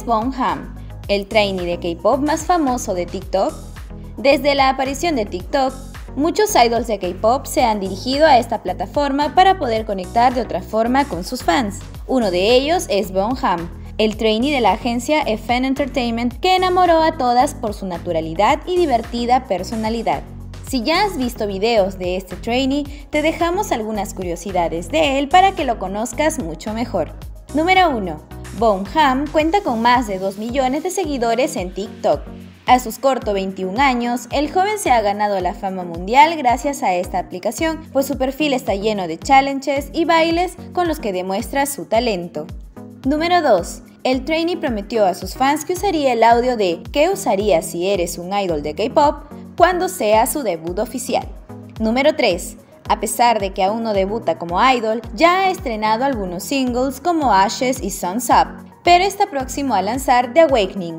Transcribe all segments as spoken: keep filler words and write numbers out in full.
es Bonham, el trainee de K-pop más famoso de TikTok? Desde la aparición de TikTok, muchos idols de K-pop se han dirigido a esta plataforma para poder conectar de otra forma con sus fans. Uno de ellos es Bonham, el trainee de la agencia F N Entertainment que enamoró a todas por su naturalidad y divertida personalidad. Si ya has visto videos de este trainee, te dejamos algunas curiosidades de él para que lo conozcas mucho mejor. Número uno. Bonham cuenta con más de dos millones de seguidores en TikTok. A sus cortos veintiún años, el joven se ha ganado la fama mundial gracias a esta aplicación, pues su perfil está lleno de challenges y bailes con los que demuestra su talento. Número dos. El trainee prometió a sus fans que usaría el audio de ¿Qué usarías si eres un idol de K-pop? Cuando sea su debut oficial. Número tres. A pesar de que aún no debuta como idol, ya ha estrenado algunos singles como Ashes y Sun's Up, pero está próximo a lanzar The Awakening.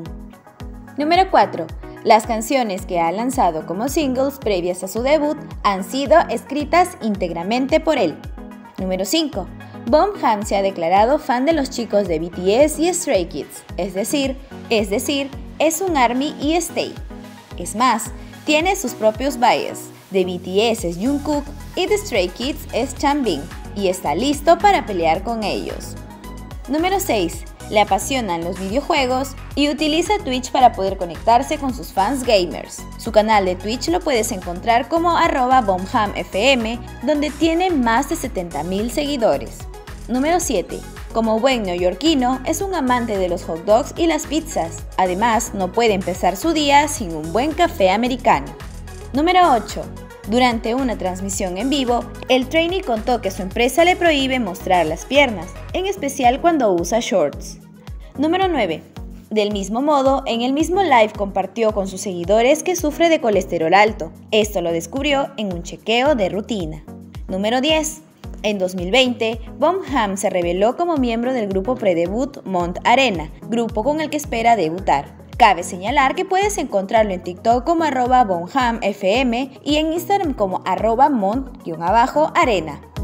Número cuatro. Las canciones que ha lanzado como singles previas a su debut han sido escritas íntegramente por él. Número cinco. Bonham se ha declarado fan de los chicos de B T S y Stray Kids, es decir, es decir, es un ARMY y STAY. Es más, tiene sus propios bias. De B T S es Jungkook y de Stray Kids es Changbin, y está listo para pelear con ellos. Número seis. Le apasionan los videojuegos y utiliza Twitch para poder conectarse con sus fans gamers. Su canal de Twitch lo puedes encontrar como arroba bonhamfm, donde tiene más de setenta mil seguidores. Número siete. Como buen neoyorquino, es un amante de los hot dogs y las pizzas. Además, no puede empezar su día sin un buen café americano. Número ocho. Durante una transmisión en vivo, el trainee contó que su empresa le prohíbe mostrar las piernas, en especial cuando usa shorts. Número nueve. Del mismo modo, en el mismo live compartió con sus seguidores que sufre de colesterol alto. Esto lo descubrió en un chequeo de rutina. Número diez. En dos mil veinte, Bonham se reveló como miembro del grupo predebut Mont Arena, grupo con el que espera debutar. Cabe señalar que puedes encontrarlo en TikTok como arroba bonhamfm y en Instagram como arroba mont-arena.